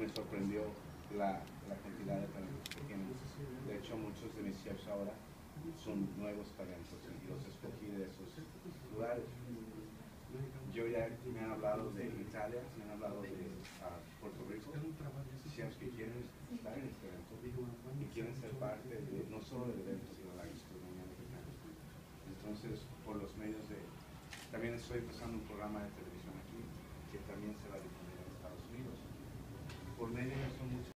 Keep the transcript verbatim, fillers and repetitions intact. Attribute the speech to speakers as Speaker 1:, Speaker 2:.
Speaker 1: me sorprendió la, la cantidad de talentos que tienen. De hecho, muchos de mis chefs ahora son nuevos talentos y los escogí de esos lugares. Yo ya me han hablado de Italia, me han hablado de uh, Puerto Rico, chefs que quieren estar en este evento y quieren ser parte de, no solo del evento, sino de la gastronomía mexicana. Entonces, por los medios de... También estoy empezando un programa de televisión aquí, que también se va a difundir en Estados Unidos. Por medio de eso, muchos